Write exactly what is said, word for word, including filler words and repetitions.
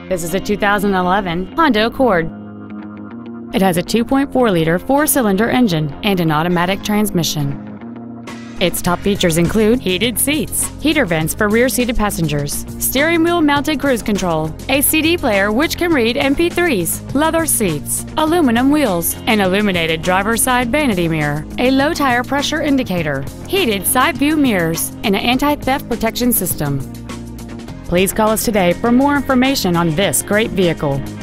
This is a two thousand eleven Honda Accord. It has a two point four liter four-cylinder engine and an automatic transmission. Its top features include heated seats, heater vents for rear-seated passengers, steering wheel mounted cruise control, a C D player which can read M P threes, leather seats, aluminum wheels, an illuminated driver's side vanity mirror, a low tire pressure indicator, heated side view mirrors, and an anti-theft protection system. Please call us today for more information on this great vehicle.